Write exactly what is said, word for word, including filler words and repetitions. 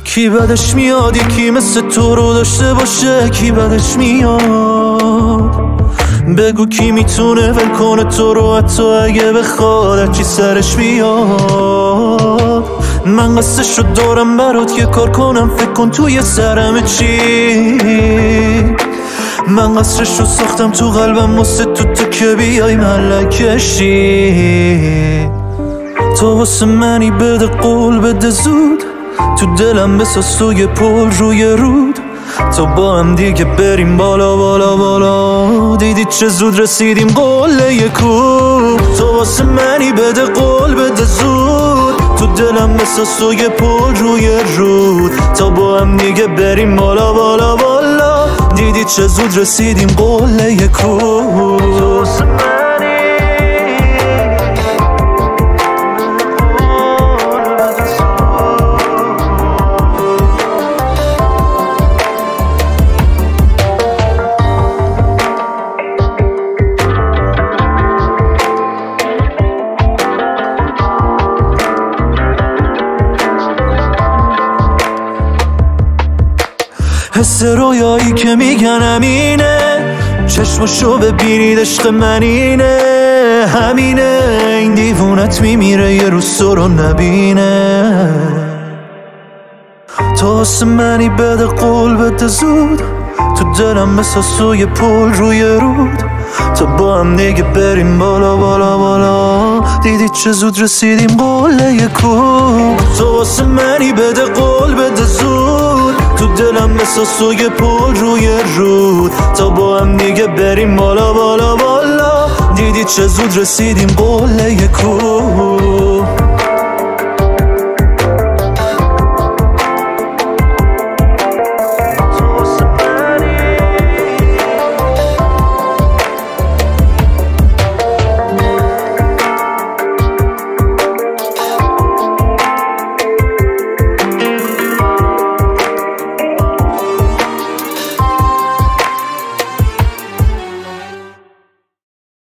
کی بدش میاد یکی مثل تو رو داشته باشه؟ کی بدش میاد؟ بگو کی میتونه ول کنه تو رو حتی اگه بخواد هرچی سرش بیاد. من قصه‌شو دارم برات یه کار کنم، فکر کن توی سرم چی. من قصرشو ساختم تو قلبم واسه تو تو که بیای ملکشی. تو واسه منی بده قول بده زود، تو دلم بساز تو یه پل روی رود، تا با هم دیگه بریم بالا بالا بالا. دیدی چه زود رسیدیم قله کوه. تو واسه منی بده قول بده زود، تو دلم بساز تو یه پل روی رود، تا با هم دیگه بریم بالا بالا بالا. دیدی چه زود رسیدیم قله کوه. تو واسه حس رویایی که میگن همینه، چشمشو ببینید عشق من اینه، همینه. این دیوونت میمیره یه روز تو رو نبینه. تو واسه منی بده قول بده زود، تو دلم بساز تو یه پل روی رود، تا با هم دیگه بریم بالا بالا بالا. دیدی چه زود رسیدیم قله کوه. تو واسه منی بده قول بده زود، تو دلم بساز تو یه پل روی رود، تا با هم دیگه بریم بالا بالا بالا. دیدی چه زود رسیدیم قله کوه.